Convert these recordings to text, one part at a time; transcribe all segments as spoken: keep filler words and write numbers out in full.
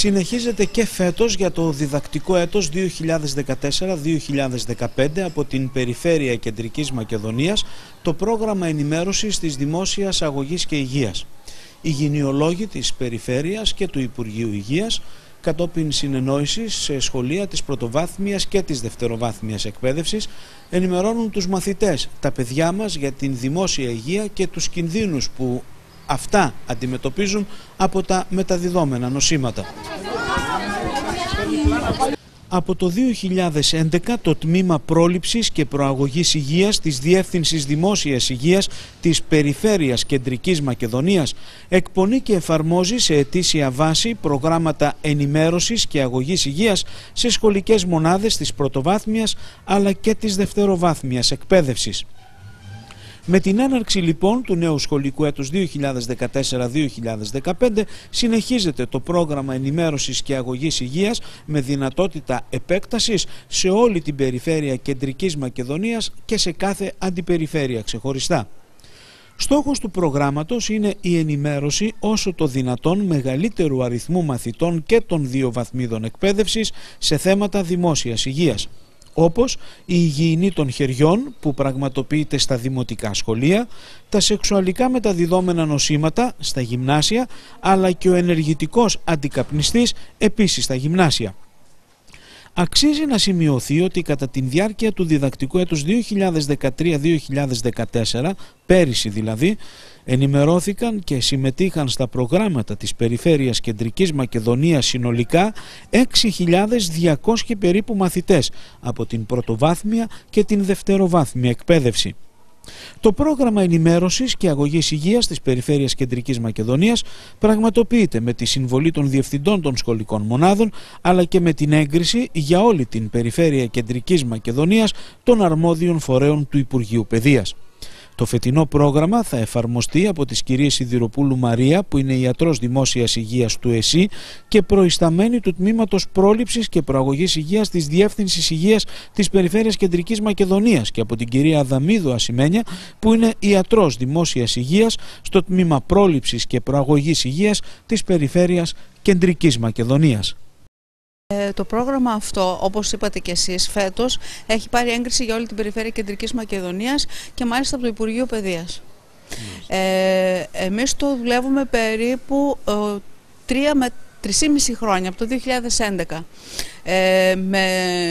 συνεχίζεται και φέτος για το διδακτικό έτος δύο χιλιάδες δεκατέσσερα δύο χιλιάδες δεκαπέντε από την Περιφέρεια Κεντρικής Μακεδονίας το πρόγραμμα ενημέρωσης της Δημόσιας Αγωγής και Υγείας. Οι γυναιολόγοι της Περιφέρειας και του Υπουργείου Υγείας, κατόπιν συνεννόησης σε σχολεία της πρωτοβάθμιας και της δευτεροβάθμιας εκπαίδευσης, ενημερώνουν τους μαθητές, τα παιδιά μας, για την δημόσια υγεία και τους κινδύνους που αυτά αντιμετωπίζουν από τα μεταδιδόμενα νοσήματα. Από το δύο χιλιάδες έντεκα το Τμήμα Πρόληψης και Προαγωγής Υγείας της Διεύθυνσης Δημόσιας Υγείας της Περιφέρειας Κεντρικής Μακεδονίας εκπονεί και εφαρμόζει σε ετήσια βάση προγράμματα ενημέρωσης και αγωγής υγείας σε σχολικές μονάδες της πρωτοβάθμιας αλλά και της δευτεροβάθμιας εκπαίδευσης. Με την έναρξη λοιπόν του νέου σχολικού έτους δύο χιλιάδες δεκατέσσερα δύο χιλιάδες δεκαπέντε συνεχίζεται το πρόγραμμα ενημέρωσης και αγωγής υγείας με δυνατότητα επέκτασης σε όλη την περιφέρεια Κεντρικής Μακεδονίας και σε κάθε αντιπεριφέρεια ξεχωριστά. Στόχος του προγράμματος είναι η ενημέρωση όσο το δυνατόν μεγαλύτερου αριθμού μαθητών και των δύο βαθμίδων εκπαίδευσης σε θέματα δημόσιας υγείας, όπως η υγιεινή των χεριών που πραγματοποιείται στα δημοτικά σχολεία, τα σεξουαλικά μεταδιδόμενα νοσήματα στα γυμνάσια, αλλά και ο ενεργητικός αντικαπνιστής επίσης στα γυμνάσια. Αξίζει να σημειωθεί ότι κατά τη διάρκεια του διδακτικού έτους δύο χιλιάδες δεκατρία δύο χιλιάδες δεκατέσσερα, πέρυσι δηλαδή, ενημερώθηκαν και συμμετείχαν στα προγράμματα της Περιφέρειας Κεντρικής Μακεδονίας συνολικά έξι χιλιάδες διακόσιοι περίπου μαθητές από την πρωτοβάθμια και την δευτεροβάθμια εκπαίδευση. Το πρόγραμμα ενημέρωσης και αγωγής υγείας της Περιφέρειας Κεντρικής Μακεδονίας πραγματοποιείται με τη συμβολή των διευθυντών των σχολικών μονάδων αλλά και με την έγκριση για όλη την Περιφέρεια Κεντρικής Μακεδονίας των αρμόδιων φορέων του Υπουργείου Παιδείας. Το φετινό πρόγραμμα θα εφαρμοστεί από τις κυρίες Σιδηροπούλου Μαρία, που είναι ιατρός δημόσιας υγείας του ΕΣΥ και προϊσταμένη του Τμήματος Πρόληψης και Προαγωγής Υγείας της Διεύθυνσης Υγείας της Περιφέρειας Κεντρικής Μακεδονίας και από την κυρία Αδαμίδου Ασημένια, που είναι ιατρός δημόσιας υγείας στο Τμήμα Πρόληψης και Προαγωγής Υγείας της Περιφέρειας Κεντρικής Μακεδονίας. Το πρόγραμμα αυτό, όπως είπατε και εσείς, φέτος έχει πάρει έγκριση για όλη την Περιφέρεια Κεντρικής Μακεδονίας και μάλιστα από το Υπουργείο Παιδείας. Ε, εμείς το δουλεύουμε περίπου ε, τρία με τρία χρόνια, από το δύο χιλιάδες έντεκα. Ε, με,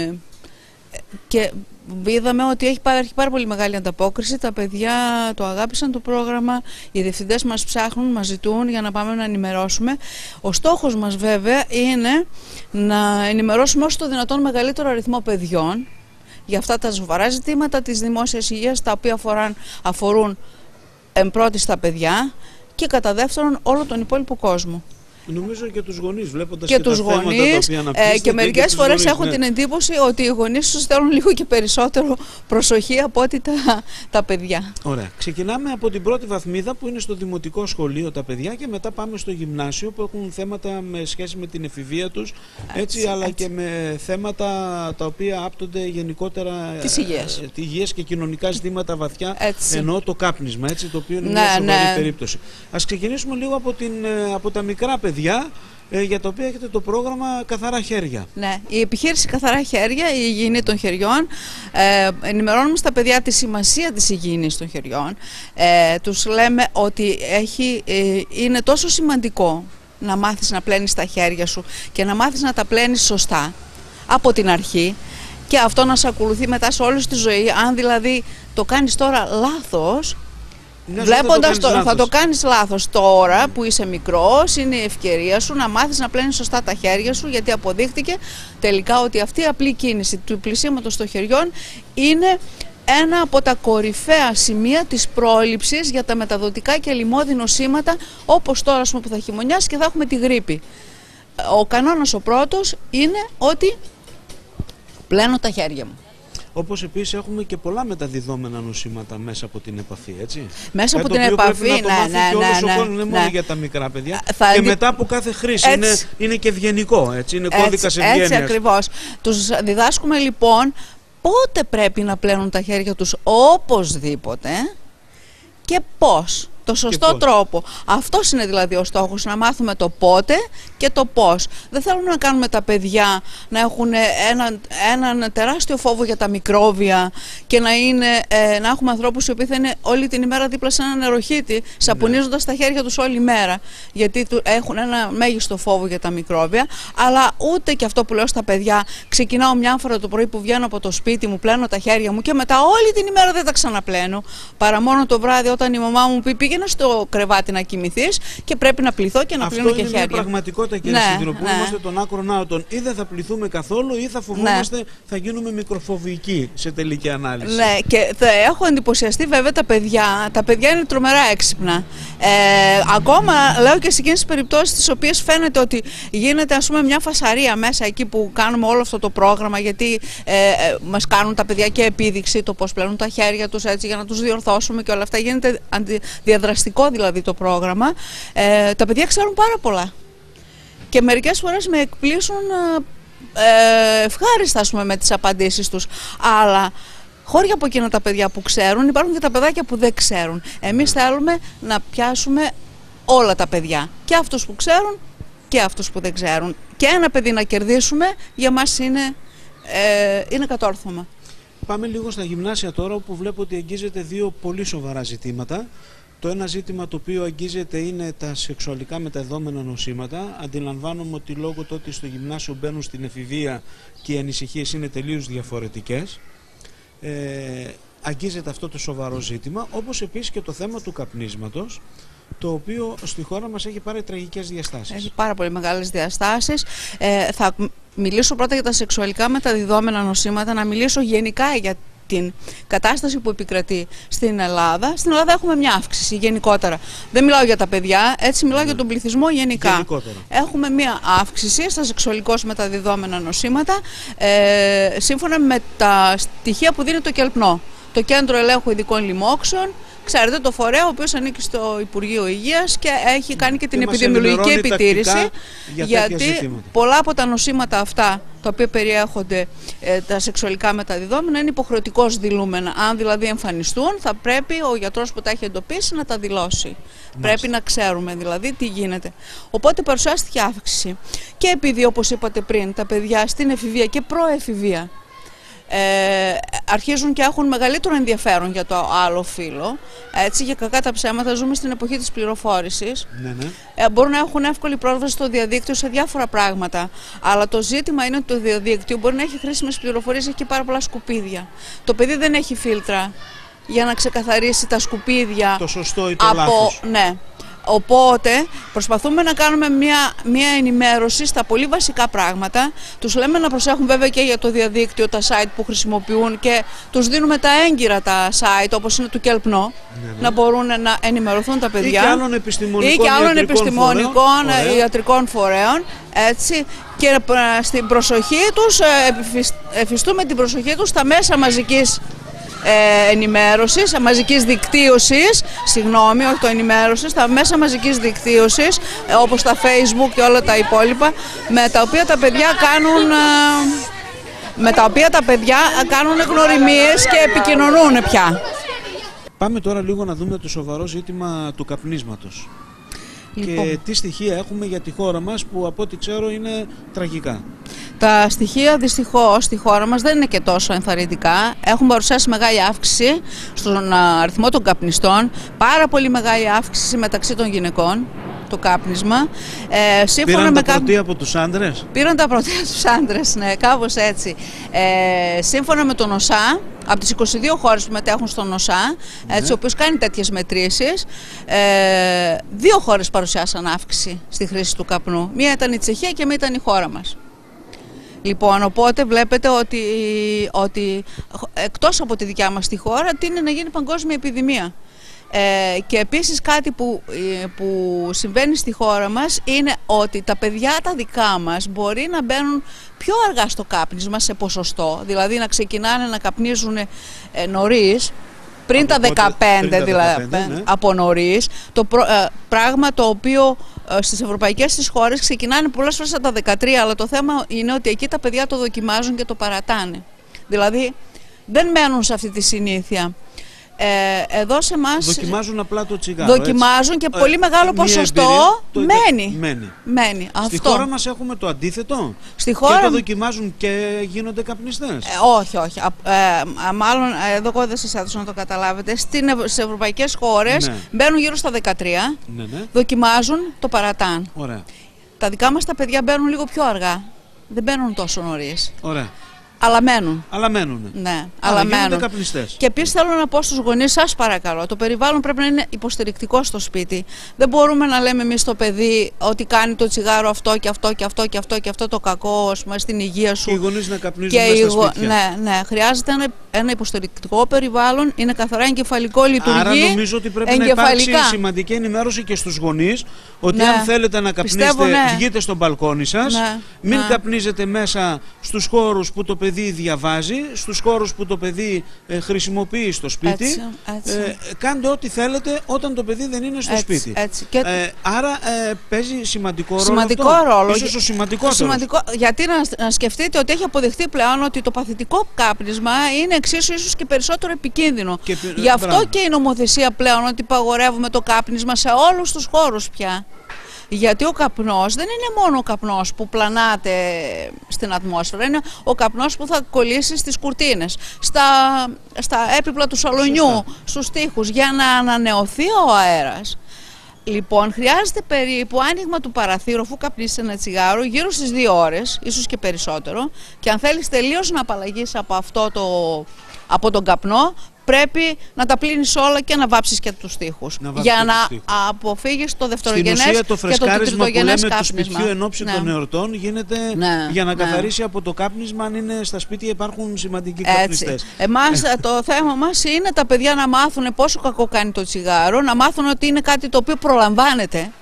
και είδαμε ότι έχει πάρα, έχει πάρα πολύ μεγάλη ανταπόκριση. Τα παιδιά το αγάπησαν το πρόγραμμα, οι διευθυντές μας ψάχνουν, μας ζητούν για να πάμε να ενημερώσουμε. Ο στόχος μας βέβαια είναι να ενημερώσουμε όσο το δυνατόν μεγαλύτερο αριθμό παιδιών για αυτά τα σοβαρά ζητήματα της δημόσιας υγείας, τα οποία αφορούν, αφορούν εμπρότη στα παιδιά και κατά δεύτερον όλο τον υπόλοιπο κόσμο. Νομίζω και τους γονείς, βλέποντας και, και τους τα γονείς, θέματα τα οποία αναπτύσσετε. Ε, και μερικές και φορές γονείς, έχουν ναι. την εντύπωση ότι οι γονείς τους θέλουν λίγο και περισσότερο προσοχή από ότι τα, τα παιδιά. Ωραία. Ξεκινάμε από την πρώτη βαθμίδα που είναι στο δημοτικό σχολείο τα παιδιά και μετά πάμε στο γυμνάσιο που έχουν θέματα με σχέση με την εφηβεία τους, έτσι, έτσι αλλά έτσι. και με θέματα τα οποία άπτονται γενικότερα της υγείας. Ε, υγείας και κοινωνικά ζητήματα βαθιά, έτσι. εννοώ το κάπνισμα, έτσι, το οποίο είναι ναι, μια σοβαρή ναι. περίπτωση. Ας ξεκινήσουμε λίγο από, την, από τα μικρά παιδιά. Ε, για το οποίο έχετε το πρόγραμμα Καθαρά Χέρια. Ναι, η επιχείρηση Καθαρά Χέρια, η υγιεινή των χεριών, ε, ενημερώνουμε στα παιδιά τη σημασία της υγιεινής των χεριών. Ε, τους λέμε ότι έχει, ε, είναι τόσο σημαντικό να μάθεις να πλένεις τα χέρια σου και να μάθεις να τα πλένεις σωστά από την αρχή και αυτό να σε ακολουθεί μετά σε όλη τη ζωή. Αν δηλαδή το κάνεις τώρα λάθος, βλέποντας το, το, θα το κάνεις λάθος τώρα που είσαι μικρός, είναι η ευκαιρία σου να μάθεις να πλένεις σωστά τα χέρια σου, γιατί αποδείχτηκε τελικά ότι αυτή η απλή κίνηση του πλυσίματος των χεριών είναι ένα από τα κορυφαία σημεία της πρόληψης για τα μεταδοτικά και λοιμώδη νοσήματα, όπως τώρα που θα χειμωνιάσει και θα έχουμε τη γρίπη. Ο κανόνας ο πρώτος είναι ότι πλένω τα χέρια μου. Όπως επίσης έχουμε και πολλά μεταδιδόμενα νοσήματα μέσα από την επαφή, έτσι. Μέσα ε, από την επαφή, ναι, ναι, και όλος ναι, ο κόσμος, ναι, δεν μόνο ναι. για τα μικρά παιδιά. Θα και δι... μετά από κάθε χρήση είναι, είναι και ευγενικό, έτσι, είναι κώδικας ευγένειας. Έτσι ακριβώς. Τους διδάσκουμε λοιπόν πότε πρέπει να πλένουν τα χέρια τους οπωσδήποτε και πώς. το σωστό τρόπο. Αυτός είναι δηλαδή ο στόχος, να μάθουμε το πότε και το πώς. Δεν θέλουμε να κάνουμε τα παιδιά να έχουν έναν, έναν τεράστιο φόβο για τα μικρόβια και να, είναι, ε, να έχουμε ανθρώπους οι οποίοι θα είναι όλη την ημέρα δίπλα σε ένα νεροχύτη, σαπουνίζοντας ναι. τα χέρια τους όλη μέρα, γιατί έχουν ένα μέγιστο φόβο για τα μικρόβια. Αλλά ούτε και αυτό που λέω στα παιδιά, ξεκινάω μια φορά το πρωί που βγαίνω από το σπίτι μου, πλένω τα χέρια μου και μετά όλη την ημέρα δεν τα ξαναπλένω, παρά μόνο το βράδυ όταν η μαμά μου πει πήγαινε στο κρεβάτι να κοιμηθείς και πρέπει να πληθώ και να αυτό πλύνω και χέρια. Αυτό είναι μια πραγματικότητα, κύριε ναι, Σιδηρού, που ναι. είμαστε των άκρων άωτων. Ή δεν θα πληθούμε καθόλου ή θα φοβόμαστε, ναι. θα γίνουμε μικροφοβικοί σε τελική ανάλυση. Ναι, και θα έχω εντυπωσιαστεί βέβαια τα παιδιά. Τα παιδιά είναι τρομερά έξυπνα. Ε, ακόμα λέω και σε εκείνες τις περιπτώσεις τις οποίες φαίνεται ότι γίνεται ας πούμε μια φασαρία μέσα εκεί που κάνουμε όλο αυτό το πρόγραμμα, γιατί ε, ε, μας κάνουν τα παιδιά και επίδειξη το πώς πλένουν τα χέρια τους έτσι για να τους διορθώσουμε και όλα αυτά. Γίνεται διαδραστικό δηλαδή το πρόγραμμα. Ε, τα παιδιά ξέρουν πάρα πολλά. Και μερικές φορές με εκπλήσουν ε, ευχάριστα ας πούμε, με τις απαντήσεις τους. Αλλά χώρια από εκείνα τα παιδιά που ξέρουν, υπάρχουν και τα παιδάκια που δεν ξέρουν. Εμείς θέλουμε να πιάσουμε όλα τα παιδιά. Και αυτούς που ξέρουν και αυτούς που δεν ξέρουν. Και ένα παιδί να κερδίσουμε για μας είναι, ε, είναι κατόρθωμα. Πάμε λίγο στα γυμνάσια τώρα, όπου βλέπω ότι αγγίζεται δύο πολύ σοβαρά ζητήματα. Το ένα ζήτημα το οποίο αγγίζεται είναι τα σεξουαλικά μεταδεδομένα νοσήματα. Αντιλαμβάνομαι ότι λόγω του ότι στο γυμνάσιο μπαίνουν στην εφηβεία και οι ανησυχίες είναι τελείως διαφορετικές, ε, αγγίζεται αυτό το σοβαρό ζήτημα, όπως επίσης και το θέμα του καπνίσματος, το οποίο στη χώρα μας έχει πάρει τραγικές διαστάσεις. Έχει πάρα πολύ μεγάλες διαστάσεις. Ε, θα μιλήσω πρώτα για τα σεξουαλικά μεταδιδόμενα νοσήματα, να μιλήσω γενικά για την κατάσταση που επικρατεί στην Ελλάδα. Στην Ελλάδα έχουμε μια αύξηση γενικότερα. Δεν μιλάω για τα παιδιά, έτσι μιλάω ναι. για τον πληθυσμό γενικά. Γενικότερα. Έχουμε μια αύξηση στα σεξουαλικώς μεταδιδόμενα νοσήματα, ε, σύμφωνα με τα στοιχεία που δίνει το ΚΕΛΠΝΟ, το Κέντρο Ελέγχου Ειδικών Λοιμόξεων. Ξέρετε, το φορέα ο οποίος ανήκει στο Υπουργείο Υγείας και έχει κάνει και την και επιδημιολογική επιτήρηση, για γιατί ζητήματα. Πολλά από τα νοσήματα αυτά τα οποία περιέχονται ε, τα σεξουαλικά μεταδιδόμενα είναι υποχρεωτικώς δηλούμενα. Αν δηλαδή εμφανιστούν, θα πρέπει ο γιατρός που τα έχει εντοπίσει να τα δηλώσει. Μάλιστα. Πρέπει να ξέρουμε δηλαδή τι γίνεται. Οπότε παρουσιάστηκε αύξηση. Και επειδή, όπως είπατε πριν, τα παιδιά στην εφηβεία και προεφηβεία Ε, αρχίζουν και έχουν μεγαλύτερο ενδιαφέρον για το άλλο φύλο. Έτσι, για κακά τα ψέματα, ζούμε στην εποχή της πληροφόρησης. Ναι, ναι. Ε, μπορούν να έχουν εύκολη πρόσβαση στο διαδίκτυο σε διάφορα πράγματα. Αλλά το ζήτημα είναι ότι το διαδίκτυο μπορεί να έχει χρήσιμες πληροφορίες, έχει και πάρα πολλά σκουπίδια. Το παιδί δεν έχει φίλτρα για να ξεκαθαρίσει τα σκουπίδια. Το σωστό ή το από, λάθος. Ναι. Οπότε προσπαθούμε να κάνουμε μια, μια ενημέρωση στα πολύ βασικά πράγματα. Τους λέμε να προσέχουν βέβαια και για το διαδίκτυο, τα site που χρησιμοποιούν, και τους δίνουμε τα έγκυρα τα site όπως είναι του ΚΕΛΠΝΟ, ναι, ναι. να μπορούν να ενημερωθούν τα παιδιά. Ή και άλλων επιστημονικών, ή και άλλων ιατρικών, επιστημονικών φορέων. ιατρικών φορέων. Έτσι, και στην προσοχή τους, εφιστούμε την προσοχή τους στα μέσα μαζικής Ε, ενημέρωσης, μαζικής δικτύωσης, συγγνώμη, όχι το ενημέρωσης, τα μέσα μαζικής δικτύωσης, ε, όπως τα Facebook και όλα τα υπόλοιπα, με τα οποία τα παιδιά κάνουν, ε, με τα οποία τα παιδιά κάνουν γνωριμίες και επικοινωνούν πια. Πάμε τώρα λίγο να δούμε το σοβαρό ζήτημα του καπνίσματος. Λοιπόν. Και τι στοιχεία έχουμε για τη χώρα μας, που από ό,τι ξέρω είναι τραγικά. Τα στοιχεία δυστυχώς στη χώρα μας δεν είναι και τόσο ενθαρρυντικά. Έχουν παρουσιάσει μεγάλη αύξηση στον αριθμό των καπνιστών, πάρα πολύ μεγάλη αύξηση μεταξύ των γυναικών, το κάπνισμα. Ε, Πήραν με τα κάπ... πρωτεία από τους άντρες. Πήραν τα πρωτεία από τους άντρες, ναι, κάπως έτσι. Ε, σύμφωνα με τον ΟΣΑ, από τις είκοσι δύο χώρες που μετέχουν στον ΟΣΑ, ναι. έτσι, ο οποίος κάνει τέτοιες μετρήσεις, ε, δύο χώρες παρουσιάσαν αύξηση στη χρήση του καπνού. Μία ήταν η Τσεχία και μία ήταν η χώρα μας. Λοιπόν, οπότε βλέπετε ότι, ότι εκτός από τη δικιά μας τη χώρα τείνει να γίνει παγκόσμια επιδημία. Ε, και επίσης κάτι που, που συμβαίνει στη χώρα μας είναι ότι τα παιδιά τα δικά μας μπορεί να μπαίνουν πιο αργά στο κάπνισμα σε ποσοστό, δηλαδή να ξεκινάνε να καπνίζουν ε, νωρίς, πριν από τα δεκαπέντε, πριν δηλαδή, δεκαπέντε, ναι. από νωρίς, το προ, ε, πράγμα το οποίο ε, στις ευρωπαϊκές τις χώρες ξεκινάνε πολλές φορές από τα δεκατρία, αλλά το θέμα είναι ότι εκεί τα παιδιά το δοκιμάζουν και το παρατάνε. Δηλαδή δεν μένουν σε αυτή τη συνήθεια. Ε, εδώ σε εμάς δοκιμάζουν απλά το τσιγάρο. Δοκιμάζουν έτσι. Και πολύ μεγάλο ποσοστό εμπειρία, μένει. μένει. μένει. Στη Αυτό. χώρα μας έχουμε το αντίθετο. Στη χώρα... Και το δοκιμάζουν και γίνονται καπνιστές. Ε, όχι, όχι. Ε, ε, μάλλον εδώ εγώ δεν σας έδωσα να το καταλάβετε. Στις ευρωπαϊκές χώρες ναι. μπαίνουν γύρω στα δεκατρία, ναι, ναι. δοκιμάζουν, το παρατάν. Ωραία. Τα δικά μας τα παιδιά μπαίνουν λίγο πιο αργά. Δεν μπαίνουν τόσο νωρίς. Ωραία. Αλλά μένουν. Αλλά μένουν. Ναι, αλλά μένουν. Καπνιστές. Και επίσης θέλω να πω στους γονείς, σας παρακαλώ, το περιβάλλον πρέπει να είναι υποστηρικτικό στο σπίτι. Δεν μπορούμε να λέμε εμείς στο παιδί ότι κάνει το τσιγάρο αυτό και αυτό και αυτό και αυτό και αυτό το κακό, ας πούμε, στην υγεία σου. Και οι γονείς να καπνίζουν μέσα στα σπίτια. Ναι, ναι, χρειάζεται ένα, ένα υποστηρικτικό περιβάλλον, είναι καθαρά εγκεφαλικό, λειτουργεί. Άρα νομίζω ότι πρέπει εγκεφαλικά. να υπάρξει σημαντική ενημέρωση και στους γονείς ότι ναι. αν θέλετε να καπνίσετε, Πιστεύω, ναι. βγείτε στο μπαλκόνι σας, ναι. μην ναι. καπνίζετε μέσα στους χώρους που το παιδί διαβάζει, στους χώρους που το παιδί ε, χρησιμοποιεί στο σπίτι. Έτσι, έτσι. Ε, κάντε ό,τι θέλετε όταν το παιδί δεν είναι στο έτσι, σπίτι. Έτσι. Και... Ε, άρα ε, παίζει σημαντικό ρόλο. Σημαντικό αυτό. ρόλο. Ίσως ο σημαντικότερος. Σημαντικό, γιατί να, να σκεφτείτε ότι έχει αποδειχθεί πλέον ότι το παθητικό κάπνισμα είναι εξίσου ίσως και περισσότερο επικίνδυνο. Και, Γι' αυτό μπράβο. και η νομοθεσία πλέον ότι παγορεύουμε το κάπνισμα σε όλους τους χώρους πια. Γιατί ο καπνός δεν είναι μόνο ο καπνός που πλανάται στην ατμόσφαιρα, είναι ο καπνός που θα κολλήσει στις κουρτίνες, στα, στα έπιπλα του σαλονιού, Σωστά. στους τοίχους, για να ανανεωθεί ο αέρας. Λοιπόν, χρειάζεται περίπου άνοιγμα του παραθύρου, αφού καπνίσεις ένα τσιγάρο, γύρω στις δύο ώρες, ίσως και περισσότερο, και αν θέλεις τελείως να απαλλαγείς από αυτό το, από τον καπνό, πρέπει να τα πλύνεις όλα και να βάψεις και τους τοίχους. Για να αποφύγεις το δευτερογενές και το τριτογενές κάπνισμα. Του σπιτιού εν ώψη ναι. των εορτών γίνεται ναι. για να καθαρίσει ναι. από το κάπνισμα αν είναι στα σπίτια υπάρχουν σημαντικοί καπνιστές. Εμάς το θέμα μας είναι τα παιδιά να μάθουν πόσο κακό κάνει το τσιγάρο, να μάθουν ότι είναι κάτι το οποίο προλαμβάνεται.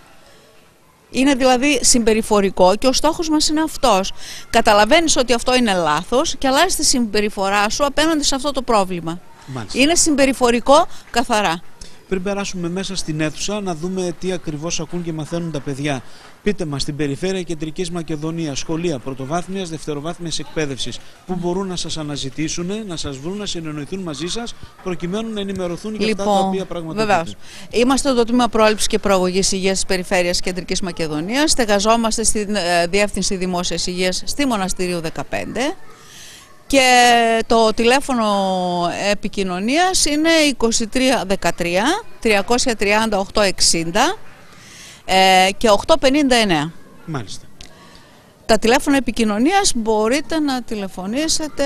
Είναι δηλαδή συμπεριφορικό και ο στόχος μας είναι αυτός. Καταλαβαίνεις ότι αυτό είναι λάθος και αλλάζεις τη συμπεριφορά σου απέναντι σε αυτό το πρόβλημα. Μάλιστα. Είναι συμπεριφορικό καθαρά. Πριν περάσουμε μέσα στην αίθουσα να δούμε τι ακριβώς ακούν και μαθαίνουν τα παιδιά. Πείτε μας, στην περιφέρεια Κεντρικής Μακεδονίας, σχολεία πρωτοβάθμιας, δευτεροβάθμιας εκπαίδευσης, που μπορούν να σας αναζητήσουν, να σας βρουν, να συνεννοηθούν μαζί σας, προκειμένου να ενημερωθούν για λοιπόν, αυτά τα οποία πραγματοποιούνται. Βεβαίως. Είμαστε το Τμήμα Πρόληψης και Προαγωγής Υγείας της Περιφέρειας Κεντρικής Μακεδονίας. Στεγαζόμαστε στη Διεύθυνση Δημόσιας Υγείας στη Μοναστηρίου δεκαπέντε. Και το τηλέφωνο επικοινωνίας είναι είκοσι τρία δεκατρία τριακόσια τριάντα οκτώ εξήντα ε, και οκτακόσια πενήντα εννέα. Μάλιστα. Τα τηλέφωνα επικοινωνίας μπορείτε να τηλεφωνήσετε.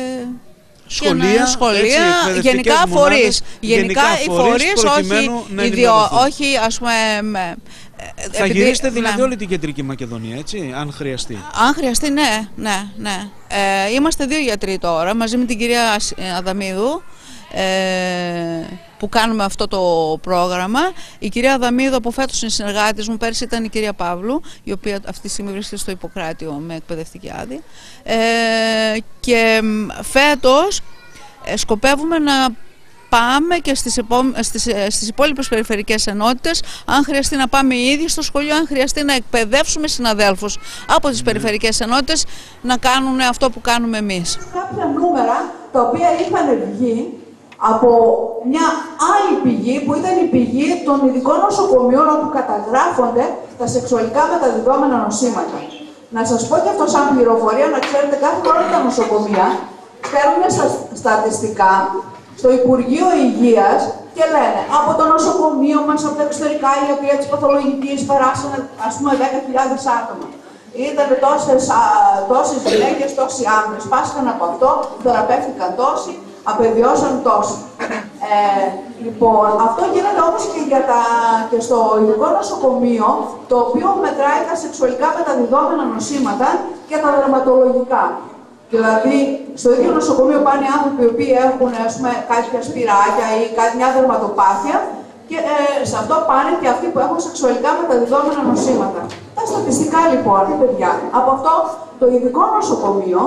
Σχολεία, να, σχολεία έτσι, γενικά φορείς. Γενικά, γενικά οι φορείς, όχι, ιδιο, όχι ας πούμε... Θα επειδή, γυρίσετε δηλαδή ναι. όλη την Κεντρική Μακεδονία, έτσι, αν χρειαστεί. Αν χρειαστεί, ναι, ναι, ναι. Ε, είμαστε δύο γιατροί τώρα, μαζί με την κυρία Αδαμίδου, ε, που κάνουμε αυτό το πρόγραμμα. Η κυρία Αδαμίδου από φέτος είναι συνεργάτης μου, πέρσι ήταν η κυρία Παύλου, η οποία αυτή τη στιγμή βρίσκεται στο Ιπποκράτιο με εκπαιδευτική άδεια. Ε, και φέτος ε, σκοπεύουμε να πάμε και στις, επό... στις, στις υπόλοιπες περιφερειακές ενότητες, αν χρειαστεί να πάμε ήδη στο σχολείο, αν χρειαστεί να εκπαιδεύσουμε συναδέλφους από τις mm. περιφερειακές ενότητες να κάνουν αυτό που κάνουμε εμείς. Κάποια νούμερα τα οποία είχαν βγει από μια άλλη πηγή που ήταν η πηγή των ειδικών νοσοκομείων όπου καταγράφονται τα σεξουαλικά μεταδιδόμενα νοσήματα. Να σας πω και αυτό σαν πληροφορία, να ξέρετε, κάθε χρόνο τα νοσοκομεία στέλνουν στα στατιστικά στο Υπουργείο Υγείας και λένε από το νοσοκομείο μας, από τα εξωτερικά ιατρία της παθολογικής περάσανε ας πούμε δέκα χιλιάδες άτομα. Ήταν τόσες, τόσες γυναίκες, τόσοι άντρες, πάσχαν από αυτό, θεραπεύτηκαν τόσοι, απεβιώσαν τόσοι. Ε, λοιπόν, αυτό γίνεται όμως και, για τα, και στο ειδικό νοσοκομείο, το οποίο μετράει τα σεξουαλικά μεταδιδόμενα νοσήματα και τα δερματολογικά. Δηλαδή, στο ίδιο νοσοκομείο πάνε άνθρωποι οι οποίοι έχουν ας πούμε, κάποια σπυράκια ή κάτι, μια δερματοπάθεια και ε, σε αυτό πάνε και αυτοί που έχουν σεξουαλικά μεταδιδόμενα νοσήματα. Τα στατιστικά λοιπόν, παιδιά, από αυτό το ειδικό νοσοκομείο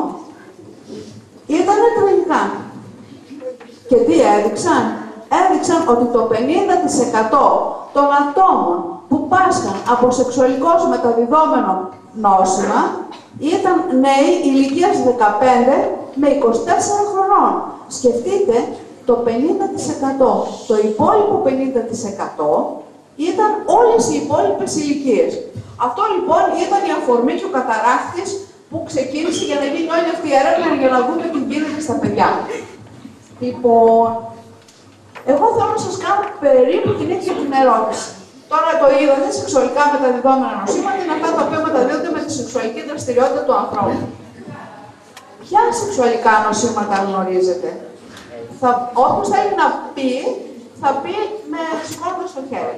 ήταν τραγικά. Και τι έδειξαν? Έδειξαν ότι το πενήντα τοις εκατό των ατόμων που πάσχαν από σεξουαλικώς μεταδιδόμενο νόσημα ήταν νέοι ηλικίας δεκαπέντε με είκοσι τέσσερα χρονών. Σκεφτείτε το πενήντα τοις εκατό. Το υπόλοιπο πενήντα τοις εκατό ήταν όλες οι υπόλοιπες ηλικίες. Αυτό λοιπόν ήταν η αφορμή και ο καταράχτης που ξεκίνησε για να γίνει όλη αυτή η έρευνα για να δούμε τι γίνεται στα παιδιά. Λοιπόν, εγώ θέλω να σας κάνω περίπου την ίδια την ερώτηση. Τώρα το είδατε, σεξουαλικά μεταδιδόμενα νοσήματα είναι αυτά τα οποία μεταδίδονται με τη σεξουαλική δραστηριότητα του ανθρώπου. Ποια σεξουαλικά νοσήματα γνωρίζετε? Θα, όποιος θέλει να πει, θα πει με σηκώνοντας στο χέρι.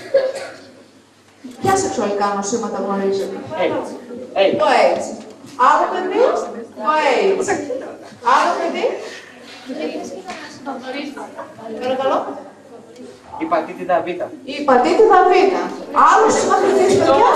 Ποια σεξουαλικά νοσήματα γνωρίζετε? AIDS. AIDS. Το AIDS. Άλλο παιδί? Το AIDS. Άλλο παιδί? Παρακαλώ. Η πατήτηδα Β. Η πατήτηδα Β. Άλλος μαθητής, παιδιά?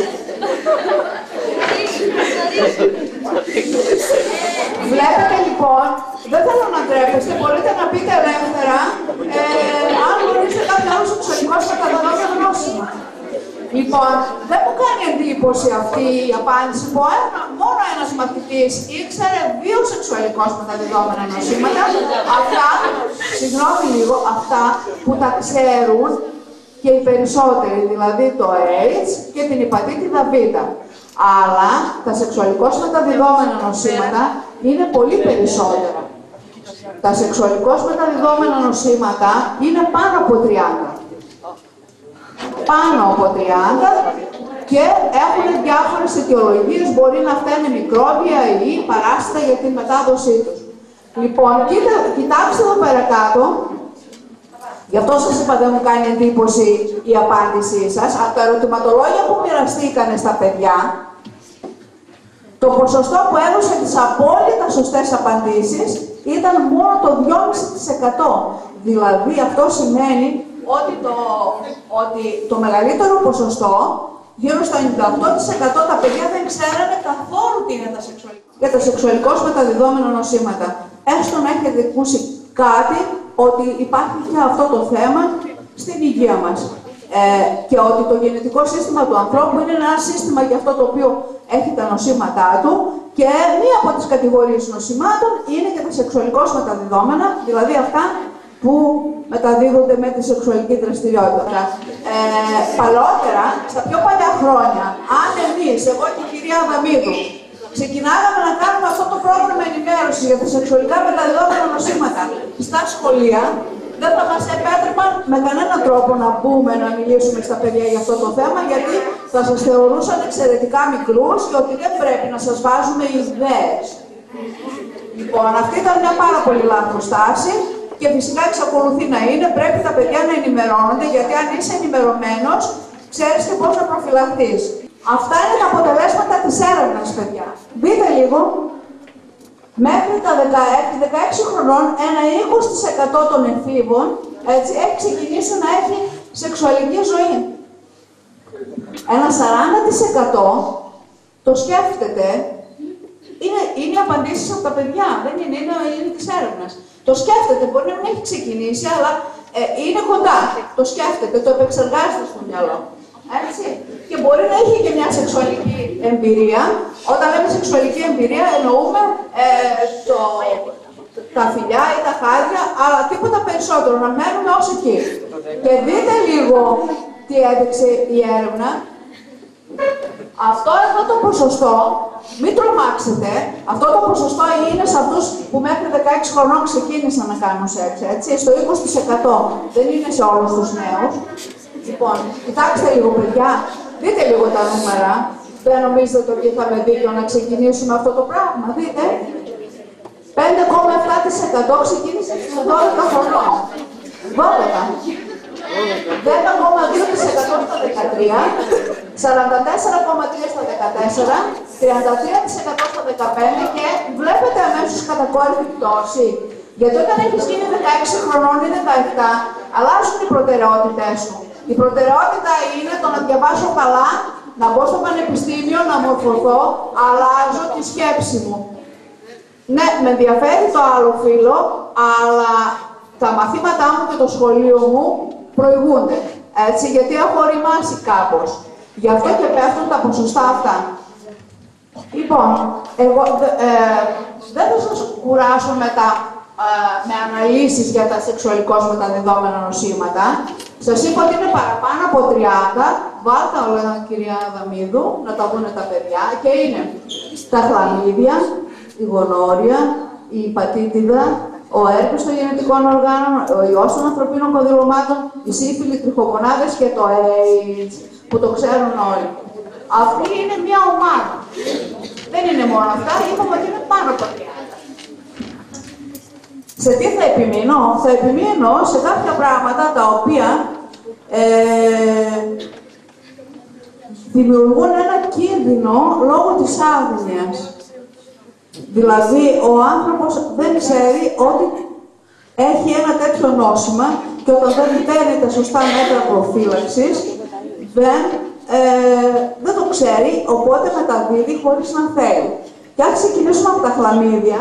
Βλέπετε λοιπόν, δεν θέλω να ντρέπεστε, μπορείτε να πείτε ελεύθερα ε, αν γνωρίζετε κάποιο άλλο σεξουαλικό μεταδεδομένο νόσημα. Λοιπόν, δεν μου κάνει εντύπωση αυτή η απάντηση που ένα, μόνο ένας μαθητής ήξερε δύο σεξουαλικώς μεταδεδομένα νοσήματα, αυτά, συγγνώμη λίγο, αυτά που τα ξέρουν και οι περισσότεροι, δηλαδή το AIDS και την υπατήτηδα Β. Αλλά τα σεξουαλικώς μεταδιδόμενα νοσήματα είναι πολύ περισσότερα. Τα σεξουαλικώς μεταδιδόμενα νοσήματα είναι πάνω από τριάντα. Πάνω από τριάντα και έχουν διάφορες αιτιολογίες, μπορεί να φταίνε μικρόβια ή παράσιτα για την μετάδοσή τους. Λοιπόν, κοίτα, κοιτάξτε εδώ πέρα κάτω. Γι' αυτό σας είπα δεν μου κάνει εντύπωση η απάντησή σας. Από τα ερωτηματολόγια που μοιραστήκανε στα παιδιά, το ποσοστό που έδωσε τις απόλυτα σωστές απαντήσεις ήταν μόνο το δυόμισι τοις εκατό. Δηλαδή αυτό σημαίνει ότι το, ότι το μεγαλύτερο ποσοστό, γύρω στο ενενήντα οκτώ τοις εκατό τα παιδιά δεν ξέρανε καθόλου τι είναι τα σεξουαλικά. Για τα σεξουαλικώς μεταδιδόμενα νοσήματα. Έστω να έχετε ακούσει κάτι ότι υπάρχει και αυτό το θέμα στην υγεία μας. Ε, και ότι το γενετικό σύστημα του ανθρώπου είναι ένα σύστημα για αυτό το οποίο έχει τα νοσήματά του και μία από τις κατηγορίες νοσημάτων είναι και τα σεξουαλικώς μεταδιδόμενα, δηλαδή αυτά που μεταδίδονται με τη σεξουαλική δραστηριότητα. Ε, παλαιότερα, στα πιο παλιά χρόνια, αν εμείς, εγώ και η κυρία Αδαμίδου, ξεκινάγαμε να κάνουμε αυτό το πρόγραμμα ενημέρωση για τα σεξουαλικά μεταδιδόμενα νοσήματα στα σχολεία, δεν θα μας επέτρεπαν με κανέναν τρόπο να μπούμε να μιλήσουμε στα παιδιά για αυτό το θέμα, γιατί θα σας θεωρούσαν εξαιρετικά μικρούς και ότι δεν πρέπει να σας βάζουμε ιδέες. Λοιπόν, αυτή ήταν μια πάρα πολύ λάθος στάση και φυσικά εξακολουθεί να είναι. Πρέπει τα παιδιά να ενημερώνονται, γιατί αν είσαι ενημερωμένος, ξέρεις και πώς να προφυλαχθείς. Αυτά είναι τα αποτελέσματα της έρευνας, παιδιά. Δείτε λίγο. Μέχρι τα δεκαέξι χρονών, ένα είκοσι τοις εκατό των εφήβων έτσι, έχει ξεκινήσει να έχει σεξουαλική ζωή. Ένα σαράντα τοις εκατό το σκέφτεται, είναι, είναι απαντήσεις από τα παιδιά, δεν είναι, είναι, είναι της έρευνας. Το σκέφτεται, μπορεί να μην έχει ξεκινήσει, αλλά ε, είναι κοντά. Το σκέφτεται, το επεξεργάζεται στο μυαλό. Έτσι. Και μπορεί να έχει και μια σεξουαλική εμπειρία. Όταν λέμε σεξουαλική εμπειρία, εννοούμε ε, το, τα φιλιά ή τα χάδια, αλλά τίποτα περισσότερο, να μένουμε ως εκεί. Και δείτε λίγο τι έδειξε η έρευνα. Αυτό εδώ το ποσοστό, μην τρομάξετε, αυτό το ποσοστό είναι σε αυτούς που μέχρι δεκαέξι χρονών ξεκίνησαν να κάνουν σεξ, έτσι, στο είκοσι τοις εκατό, δεν είναι σε όλους τους νέους. Λοιπόν, κοιτάξτε λίγο παιδιά, δείτε λίγο τα νούμερα, δεν νομίζετε ότι είχαμε δίκιο να ξεκινήσουμε αυτό το πράγμα, δείτε. πέντε κόμμα επτά τοις εκατό ξεκίνησε στους δώδεκα χρονών, δώδεκα. δέκα κόμμα δύο τοις εκατό στα δεκατρία, σαράντα τέσσερα κόμμα τρία τοις εκατό στα δεκατέσσερα, τριάντα τρία τοις εκατό στα δεκαπέντε και βλέπετε αμέσως κατακόρυφη πτώση. Γιατί όταν έχεις γίνει δεκαέξι χρονών ή δεκαεπτά, αλλάζουν οι προτεραιότητές σου. Η προτεραιότητα είναι το να διαβάσω καλά, να μπω στο πανεπιστήμιο, να μορφωθώ, αλλάζω τη σκέψη μου. Ναι, με ενδιαφέρει το άλλο φύλλο, αλλά τα μαθήματά μου και το σχολείο μου προηγούνται, έτσι, γιατί έχω οριμάσει κάπως. Γι' αυτό και πέφτουν τα ποσοστά αυτά. Λοιπόν, εγώ ε, δεν θα σας κουράσω με τα με αναλύσεις για τα σεξουαλικώς μεταδιδόμενα νοσήματα. Σας είπα ότι είναι παραπάνω από τριάντα. Βάλτε όλα, κυρία Δαμίδου, να τα δουν τα παιδιά. Και είναι τα χλαμίδια, η γονόρια, η υπατήτιδα, ο έρπης των γενετικών οργάνων, ο ιός των ανθρωπίνων κωδυλωμάτων, οι σύφυλοι, τριχοπονάδες και το AIDS, που το ξέρουν όλοι. Αυτή είναι μια ομάδα. Δεν είναι μόνο αυτά, είπαμε ότι είναι πάνω από τριάντα. Σε τι θα επιμείνω? Θα επιμείνω σε κάποια πράγματα τα οποία ε, δημιουργούν ένα κίνδυνο λόγω της άγνοιας. Δηλαδή, ο άνθρωπος δεν ξέρει ότι έχει ένα τέτοιο νόσημα και όταν δεν παίρνει τα σωστά μέτρα προφύλαξης, δεν, ε, δεν το ξέρει, οπότε μεταδίδει χωρίς να θέλει. Και αν ξεκινήσουμε από τα χλαμίδια,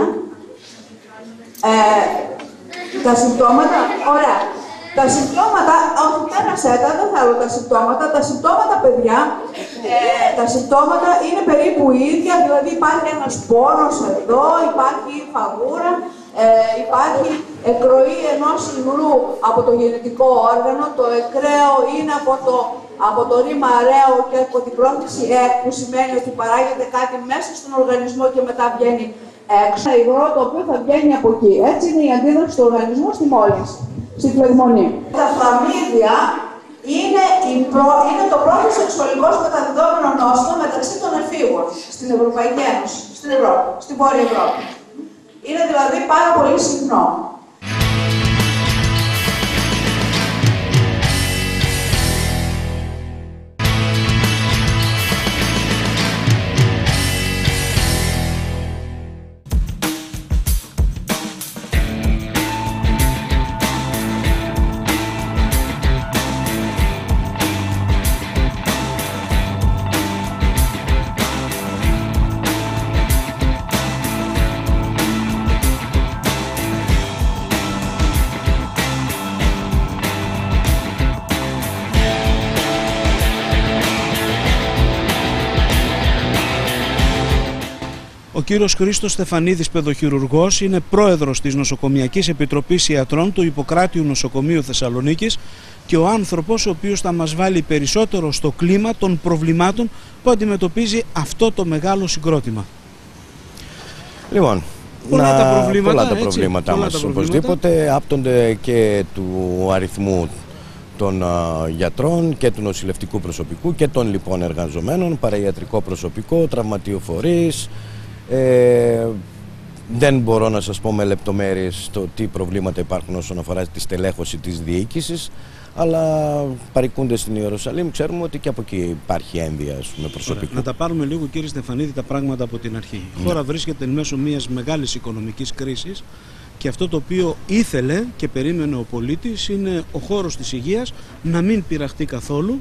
ε, τα συμπτώματα, ωραία, τα συμπτώματα, όχι πέρασέ τα, δεν θέλω τα συμπτώματα, τα συμπτώματα, παιδιά, ε, τα συμπτώματα είναι περίπου ίδια, δηλαδή υπάρχει ένας πόνος εδώ, υπάρχει φαγούρα, ε, υπάρχει εκροή ενός υγρού από το γενετικό όργανο, το εκραίο είναι από το, από το ρήμα αραίο και από την πρόθεση εκ, που σημαίνει ότι παράγεται κάτι μέσα στον οργανισμό και μετά βγαίνει έξω. Ένα υγρό το οποίο θα βγαίνει από εκεί. Έτσι είναι η αντίδραση του οργανισμού στη μόλυνση, στη φλεγμονή. Τα χλαμίδια είναι, προ... είναι το πρώτο σεξουαλικώς μεταδιδόμενο νόσημα μεταξύ των εφήβων στην Ευρωπαϊκή Ένωση, στην Ευρώπη, στην Βόρεια Ευρώπη. Είναι δηλαδή πάρα πολύ συχνό. Ο κύριος Χρήστος Στεφανίδης, παιδοχειρουργός, είναι πρόεδρος της Νοσοκομιακής Επιτροπής Ιατρών του Ιπποκράτειου Νοσοκομείου Θεσσαλονίκης και ο άνθρωπος ο οποίος θα μας βάλει περισσότερο στο κλίμα των προβλημάτων που αντιμετωπίζει αυτό το μεγάλο συγκρότημα. Λοιπόν, πολλά να, τα προβλήματα, πολλά τα έτσι, προβλήματά πολλά μας, τα προβλήματα. οπωσδήποτε, άπτονται και του αριθμού των uh, γιατρών και του νοσηλευτικού προσωπικού και των λοιπόν εργαζομένων, παραϊατρικό προσωπικό, τραυματιοφορείς. Ε, δεν μπορώ να σας πω με λεπτομέρειες το τι προβλήματα υπάρχουν όσον αφορά τη στελέχωση της διοίκησης, αλλά παρικούνται στην Ιερουσαλήμ, ξέρουμε ότι και από εκεί υπάρχει ένδυα με προσωπικό. Ωραία. Να τα πάρουμε λίγο, κύριε Στεφανίδη, τα πράγματα από την αρχή. Η χώρα βρίσκεται εν μέσω μιας μεγάλης οικονομικής κρίσης και αυτό το οποίο ήθελε και περίμενε ο πολίτης είναι ο χώρος της υγείας να μην πειραχτεί καθόλου,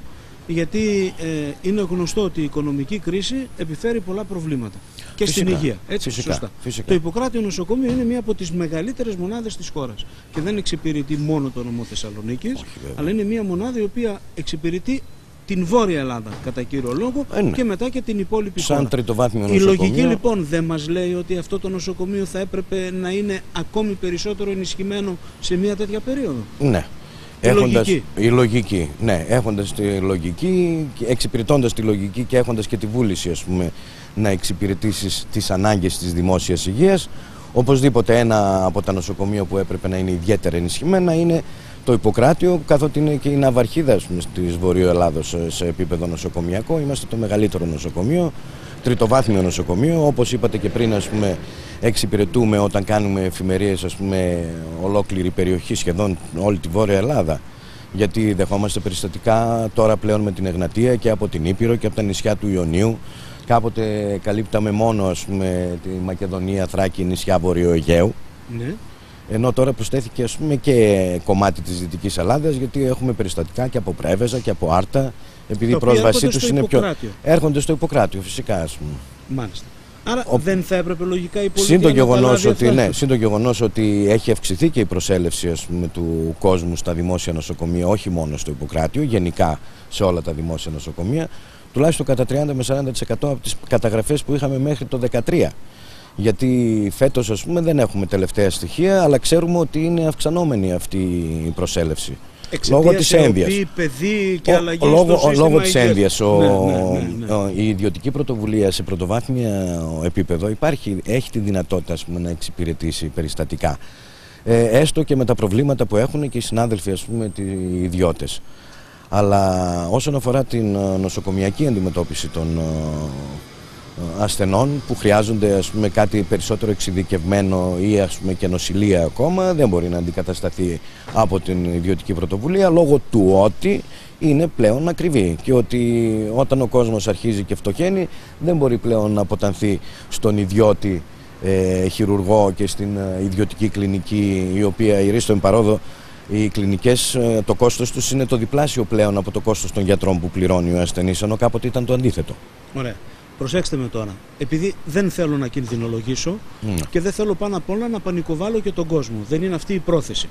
γιατί ε, είναι γνωστό ότι η οικονομική κρίση επιφέρει πολλά προβλήματα και φυσικά, στην υγεία. Έτσι, φυσικά, σωστά. Φυσικά. Το Ιπποκράτειο Νοσοκομείο είναι μία από τις μεγαλύτερες μονάδες της χώρας και δεν εξυπηρετεί μόνο το νομό Θεσσαλονίκης, όχι, αλλά είναι μία μονάδα η οποία εξυπηρετεί την Βόρεια Ελλάδα κατά κύριο λόγο ε, ναι. και μετά και την υπόλοιπη σαν χώρα. Τριτοβάθμιο Η νοσοκομείο. λογική λοιπόν δεν μας λέει ότι αυτό το νοσοκομείο θα έπρεπε να είναι ακόμη περισσότερο ενισχυμένο σε μία τέτοια περίοδο? Ναι. Η έχοντας, λογική. Η λογική, ναι, έχοντας τη λογική, εξυπηρετώντας τη λογική και έχοντας και τη βούληση, ας πούμε, να εξυπηρετήσεις τις ανάγκες της δημόσιας υγείας, οπωσδήποτε ένα από τα νοσοκομεία που έπρεπε να είναι ιδιαίτερα ενισχυμένα είναι το Ιπποκράτειο, καθότι είναι και η ναυαρχίδα της Βορείου Ελλάδος σε επίπεδο νοσοκομιακό. Είμαστε το μεγαλύτερο νοσοκομείο, τριτοβάθμιο νοσοκομείο. Όπως είπατε και πριν, ας πούμε, εξυπηρετούμε όταν κάνουμε εφημερίες, ας πούμε, ολόκληρη περιοχή, σχεδόν όλη τη Βόρεια Ελλάδα. Γιατί δεχόμαστε περιστατικά τώρα πλέον με την Εγνατία και από την Ήπειρο και από τα νησιά του Ιωνίου. Κάποτε καλύπταμε μόνο, ας πούμε, τη Μακεδονία, Θράκη, νησιά Βορείου Αιγαίου. Ναι. Ενώ τώρα προσθέθηκε, ας πούμε, και κομμάτι της Δυτικής Ελλάδας, γιατί έχουμε περιστατικά και από Πρέβεζα και από Άρτα, επειδή η πρόσβασή τους είναι πιο... Έρχονται στο Ιπποκράτειο, φυσικά, ας πούμε. Μάλιστα. Άρα ο... δεν θα έπρεπε λογικά η πολιτεία συν το να γεγονός ότι, αυτά. ναι, συν το γεγονός ότι έχει αυξηθεί και η προσέλευση, ας πούμε, του κόσμου στα δημόσια νοσοκομεία, όχι μόνο στο Ιπποκράτειο, γενικά σε όλα τα δημόσια νοσοκομεία, τουλάχιστον κατά τριάντα με σαράντα τοις εκατό από τις καταγραφές που είχαμε μέχρι το δύο χιλιάδες δεκατρία. Γιατί φέτος, ας πούμε, δεν έχουμε τελευταία στοιχεία, αλλά ξέρουμε ότι είναι αυξανόμενη αυτή η προσέλευση. Λόγω της ένδυας. Παιδί και ο, λόγω, ο, λόγω της ένδυας. Ο, ναι, ναι, ναι, ναι. Ο, η ιδιωτική πρωτοβουλία σε πρωτοβάθμια επίπεδο υπάρχει, έχει τη δυνατότητα, ας πούμε, να εξυπηρετήσει περιστατικά. Ε, έστω και με τα προβλήματα που έχουν και οι συνάδελφοι, ας πούμε, οι ιδιώτες. Αλλά όσον αφορά την νοσοκομιακή αντιμετώπιση των ασθενών που χρειάζονται, ας πούμε, κάτι περισσότερο εξειδικευμένο ή, ας πούμε, και νοσηλεία ακόμα, δεν μπορεί να αντικατασταθεί από την ιδιωτική πρωτοβουλία, λόγω του ότι είναι πλέον ακριβή και ότι όταν ο κόσμος αρχίζει και φτωχαίνει δεν μπορεί πλέον να αποτανθεί στον ιδιώτη ε, χειρουργό και στην ε, ιδιωτική κλινική, η οποία ηρίστο εμπαρόδο οι κλινικές, ε, το κόστος τους είναι το διπλάσιο πλέον από το κόστος των γιατρών που πληρώνει ο ασθενής, ενώ κάποτε ήταν το αντίθετο. Ωραία. Προσέξτε με τώρα, επειδή δεν θέλω να κινδυνολογήσω mm. και δεν θέλω πάνω απ' όλα να πανικοβάλω και τον κόσμο. Δεν είναι αυτή η πρόθεση.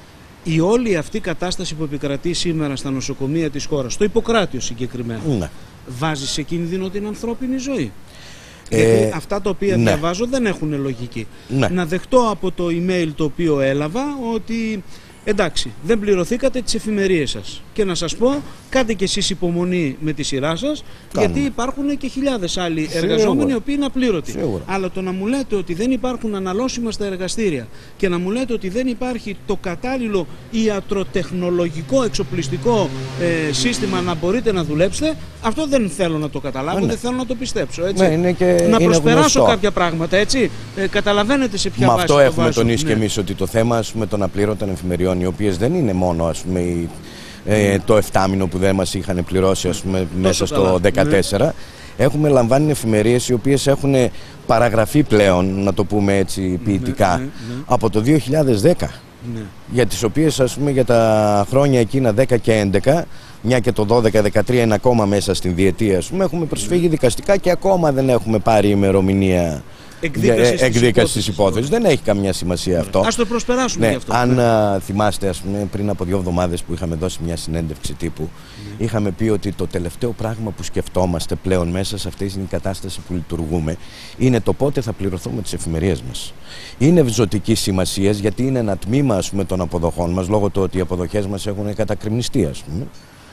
Η όλη αυτή κατάσταση που επικρατεί σήμερα στα νοσοκομεία της χώρας, στο Ιπποκράτιο συγκεκριμένα, mm. βάζει σε κίνδυνο την ανθρώπινη ζωή. Ε, Γιατί αυτά τα οποία ναι. διαβάζω δεν έχουν λογική. Ναι. Να δεχτώ από το email το οποίο έλαβα ότι εντάξει, δεν πληρωθήκατε τις εφημερίες σας. Και να σας πω, κάντε και εσείς υπομονή με τη σειρά σας, Κάνουμε. γιατί υπάρχουν και χιλιάδες άλλοι εργαζόμενοι οι οποίοι είναι απλήρωτοι. Σίγουρα. Αλλά το να μου λέτε ότι δεν υπάρχουν αναλώσιμα στα εργαστήρια και να μου λέτε ότι δεν υπάρχει το κατάλληλο ιατροτεχνολογικό εξοπλιστικό ε, σύστημα να μπορείτε να δουλέψετε, αυτό δεν θέλω να το καταλάβω, ναι. δεν θέλω να το πιστέψω. Έτσι. Ναι, είναι και να προσπεράσω γνωστό. κάποια πράγματα, έτσι. Ε, καταλαβαίνετε σε ποια Μα βάση αυτό το έχουμε βάζω. τονίσει ναι. και εμείς, ότι το θέμα, ας πούμε, των απλήρωτων εφημεριών, οι οποίες δεν είναι μόνο, ας πούμε, η, ε, το εφτάμινο που δεν μας είχαν πληρώσει, ας πούμε, μέσα στο δύο χιλιάδες δεκατέσσερα, ναι. έχουμε λαμβάνει εφημερίες οι οποίες έχουν παραγραφεί πλέον, να το πούμε έτσι ποιητικά, ναι, ναι, ναι. από το δύο χιλιάδες δέκα. Ναι. Για τις οποίες, ας πούμε, για τα χρόνια εκείνα δέκα και έντεκα, μια και το δώδεκα δεκατρία είναι ακόμα μέσα στην διετία, ας πούμε, έχουμε προσφύγει δικαστικά και ακόμα δεν έχουμε πάρει ημερομηνία εκδίκαση της υπόθεσης. Δεν έχει καμιά σημασία αυτό. Ας το προσπεράσουμε ναι, γι' αυτό. Αν ναι. θυμάστε, ας πούμε, πριν από δύο εβδομάδες που είχαμε δώσει μια συνέντευξη τύπου, ναι. είχαμε πει ότι το τελευταίο πράγμα που σκεφτόμαστε πλέον μέσα σε αυτή την κατάσταση που λειτουργούμε είναι το πότε θα πληρωθούμε τις εφημερίες μας. Είναι ζωτική σημασία, γιατί είναι ένα τμήμα, ας πούμε, των αποδοχών μας, λόγω του ότι οι αποδοχές μας έχουν κατακριμνιστεί, ας πούμε.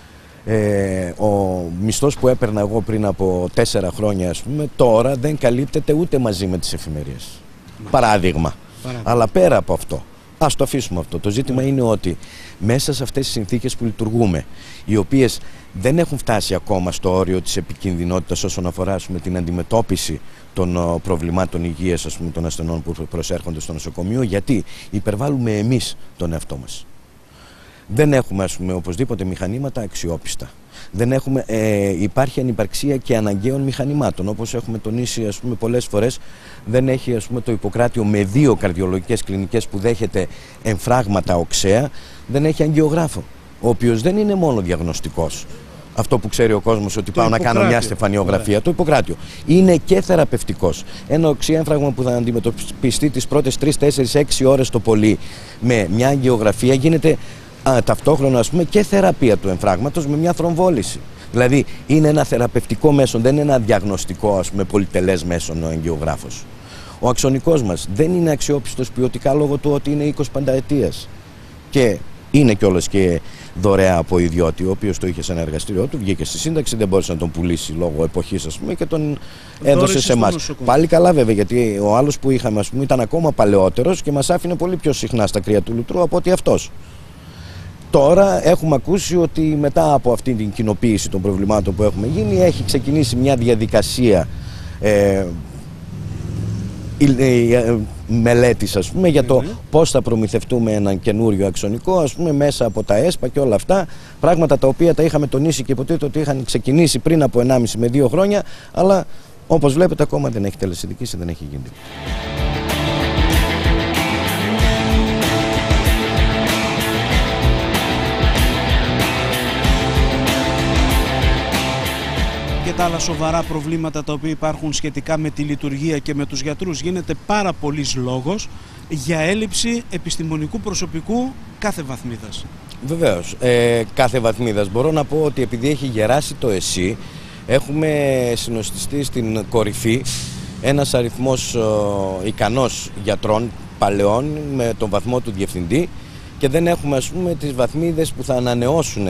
Ε, ο μισθός που έπαιρνα εγώ πριν από τέσσερα χρόνια, ας πούμε, τώρα δεν καλύπτεται ούτε μαζί με τις εφημερίες. Μα. Παράδειγμα. Παράδειγμα. Αλλά πέρα από αυτό, ας το αφήσουμε αυτό. Το ζήτημα yeah. είναι ότι μέσα σε αυτές τις συνθήκες που λειτουργούμε, οι οποίες δεν έχουν φτάσει ακόμα στο όριο της επικινδυνότητας όσον αφορά, ας πούμε, την αντιμετώπιση των uh, προβλημάτων υγείας, ας πούμε, των ασθενών που προσέρχονται στο νοσοκομείο, γιατί υπερβάλλουμε εμείς τον εαυτό μας. Δεν έχουμε, ας πούμε, οπωσδήποτε μηχανήματα αξιόπιστα. Δεν έχουμε, ε, υπάρχει ανυπαρξία και αναγκαίων μηχανημάτων. Όπως έχουμε τονίσει, ας πούμε, πολλές φορές, δεν έχει, ας πούμε, το Ιπποκράτιο με δύο καρδιολογικές κλινικές που δέχεται εμφράγματα οξέα, δεν έχει αγγιογράφο, ο οποίος δεν είναι μόνο διαγνωστικός. Αυτό που ξέρει ο κόσμος, ότι το πάω να κάνω μια στεφανιογραφία, yeah. το Ιπποκράτιο. Είναι και θεραπευτικός. Ένα οξύ έμφραγμα που θα αντιμετωπιστεί τις πρώτες τρεις, τέσσερις, έξι ώρες το πολύ με μια αγγιογραφία γίνεται α, ταυτόχρονα, ας πούμε, και θεραπεία του εμφράγματος με μια θρομβόληση. Δηλαδή είναι ένα θεραπευτικό μέσο, δεν είναι ένα διαγνωστικό, ας πούμε, πολυτελές μέσο ο αγγιογράφος. Ο αξονικός μας δεν είναι αξιόπιστος ποιοτικά λόγω του ότι είναι είκοσι πενταετίας. Και είναι κιόλας και δωρεά από ιδιώτη, ο οποίος το είχε σε ένα εργαστήριό του, βγήκε στη σύνταξη, δεν μπόρεσε να τον πουλήσει λόγω εποχής, ας πούμε, και τον έδωσε σε εμάς. Πάλι καλά, βέβαια, γιατί ο άλλος που είχαμε, ας πούμε, ήταν ακόμα παλαιότερος και μας άφηνε πολύ πιο συχνά στα κρύα του λουτρού από ότι αυτός. Τώρα έχουμε ακούσει ότι μετά από αυτή την κοινοποίηση των προβλημάτων που έχουμε γίνει, έχει ξεκινήσει μια διαδικασία ε, μελέτης, ας πούμε, για το πώς θα προμηθευτούμε έναν καινούριο αξονικό, ας πούμε, μέσα από τα ΕΣΠΑ και όλα αυτά, πράγματα τα οποία τα είχαμε τονίσει και υποτίθεται ότι είχαν ξεκινήσει πριν από ενάμιση με δύο χρόνια, αλλά όπως βλέπετε ακόμα δεν έχει τελεσυνδικήσει, δεν έχει γίνει. Και τα άλλα σοβαρά προβλήματα τα οποία υπάρχουν σχετικά με τη λειτουργία και με τους γιατρούς, γίνεται πάρα πολύς λόγος για έλλειψη επιστημονικού προσωπικού κάθε βαθμίδας. Βεβαίως, ε, κάθε βαθμίδας. Μπορώ να πω ότι επειδή έχει γεράσει το ΕΣΥ, έχουμε συνοστιστεί στην κορυφή ένας αριθμός ε, ικανός γιατρών παλαιών με τον βαθμό του διευθυντή και δεν έχουμε, ας πούμε, τις βαθμίδες που θα ανανεώσουν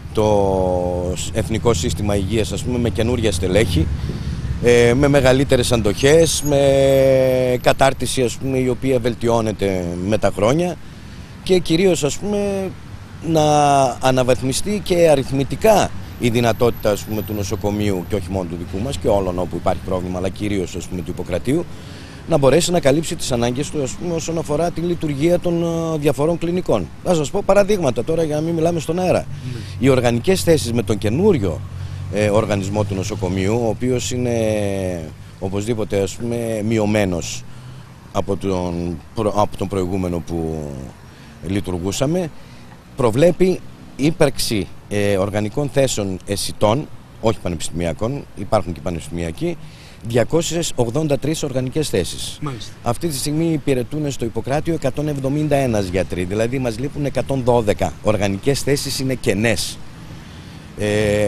το Εθνικό Σύστημα Υγείας, ας πούμε, με καινούργια στελέχη, ε, με μεγαλύτερες αντοχές, με κατάρτιση, ας πούμε, η οποία βελτιώνεται με τα χρόνια και κυρίως, ας πούμε, να αναβαθμιστεί και αριθμητικά η δυνατότητα, ας πούμε, του νοσοκομείου και όχι μόνο του δικού μας και όλων όπου υπάρχει πρόβλημα, αλλά κυρίως, ας πούμε, του Ιπποκρατείου, να μπορέσει να καλύψει τις ανάγκες του, ας πούμε, όσον αφορά τη λειτουργία των διαφορών κλινικών. Θα σας πω παραδείγματα τώρα για να μην μιλάμε στον αέρα. Mm. Οι οργανικές θέσεις με τον καινούριο ε, οργανισμό του νοσοκομείου, ο οποίος είναι οπωσδήποτε, ας πούμε, μειωμένος από τον, προ, από τον προηγούμενο που λειτουργούσαμε, προβλέπει ύπαρξη ε, οργανικών θέσεων αισθητών, όχι πανεπιστημιακών, υπάρχουν και πανεπιστημιακοί, διακόσιες ογδόντα τρεις οργανικές θέσεις. Μάλιστα. Αυτή τη στιγμή υπηρετούν στο Ιπποκράτιο εκατόν εβδομήντα ένα γιατροί, δηλαδή μας λείπουν εκατόν δώδεκα. Οργανικές θέσεις είναι κενές. Ε,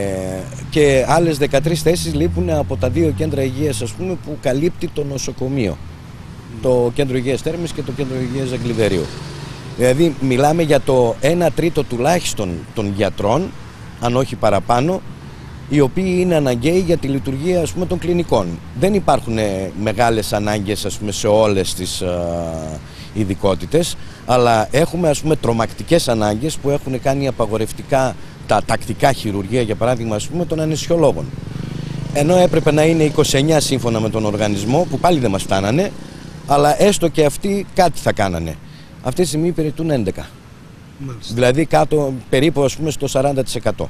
και άλλες δεκατρείς θέσεις λείπουν από τα δύο κέντρα υγείας, ας πούμε, που καλύπτει το νοσοκομείο. Mm. Το Κέντρο Υγείας Θέρμης και το Κέντρο Υγείας Ζαγκλιβερίου. Δηλαδή μιλάμε για το ένα τρίτο τουλάχιστον των γιατρών, αν όχι παραπάνω, οι οποίοι είναι αναγκαίοι για τη λειτουργία, ας πούμε, των κλινικών. Δεν υπάρχουν μεγάλες ανάγκες, ας πούμε, σε όλες τις α, ειδικότητες, αλλά έχουμε, ας πούμε, τρομακτικές ανάγκες που έχουν κάνει απαγορευτικά τα τακτικά χειρουργία, για παράδειγμα, ας πούμε, των αναισθησιολόγων. Ενώ έπρεπε να είναι είκοσι εννιά σύμφωνα με τον οργανισμό, που πάλι δεν μας φτάνανε, αλλά έστω και αυτοί κάτι θα κάνανε. Αυτή τη στιγμή υπηρετούν έντεκα. Μάλιστα. Δηλαδή κάτω περίπου, ας πούμε, στο σαράντα τοις εκατό.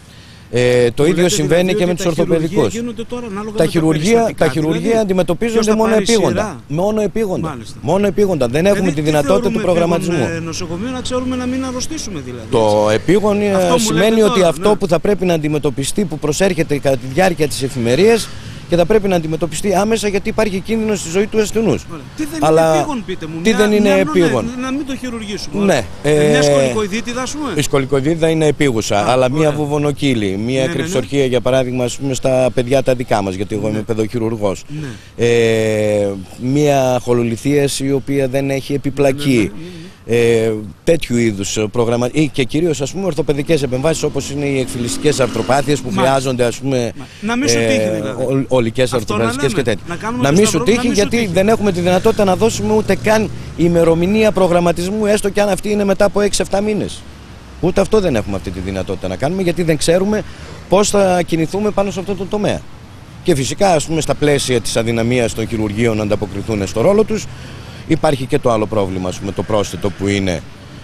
Ε, το ίδιο συμβαίνει δηλαδή και με τους ορθοπαιδικούς. Τα χειρουργία, τα χειρουργία δηλαδή, αντιμετωπίζονται μόνο επίγοντα. Μόνο επίγοντα. μόνο επίγοντα. Δεν έχουμε δηλαδή, τη δυνατότητα του προγραμματισμού. Με νοσοκομείο να ξέρουμε να μην αρρωστήσουμε δηλαδή. Το επίγον σημαίνει ότι τώρα, αυτό ναι. που θα πρέπει να αντιμετωπιστεί, που προσέρχεται κατά τη διάρκεια της εφημερίας, και θα πρέπει να αντιμετωπιστεί άμεσα γιατί υπάρχει κίνδυνος στη ζωή του ασθενούς. Τι δεν Αλλά, είναι επίγον, πείτε μου. Τι μια, δεν είναι μια, επίγον. Ναι, να μην το χειρουργήσουμε. Ναι. Ε, μια σκολικοειδίτιδα, ας πούμε. Η σκολικοειδίτιδα είναι επίγουσα, Α, αλλά ωραία. μια βουβονοκύλη, μια ναι, κρυψορχία, ναι, ναι. για παράδειγμα, ας πούμε, στα παιδιά τα δικά μας, γιατί εγώ ναι. είμαι παιδοχειρουργός. Ναι. Ε, μια χολολιθίαση η οποία δεν έχει επιπλακεί. Ναι, ναι, ναι, ναι. Ε, τέτοιου είδους πρόγραμμα και κυρίως, ας πούμε, ορθοπαιδικές επεμβάσεις όπως είναι οι εκφυλιστικές αρθροπάθειες που Μα. χρειάζονται, ας πούμε, να μην σου τύχει δηλαδή. ολικές αρθροπαθικές και τέτοια. Να, να μην σου τύχει γιατί τύχει. δεν έχουμε τη δυνατότητα να δώσουμε ούτε καν ημερομηνία προγραμματισμού, έστω και αν αυτή είναι μετά από έξι εφτά μήνες. Ούτε αυτό δεν έχουμε αυτή τη δυνατότητα να κάνουμε, γιατί δεν ξέρουμε πώς θα κινηθούμε πάνω σε αυτό το τομέα. Και φυσικά, ας πούμε, στα πλαίσια της αδυναμίας των χειρουργείων να ανταποκριθούν στο ρόλο τους, υπάρχει και το άλλο πρόβλημα, ας πούμε, το πρόσθετο, που είναι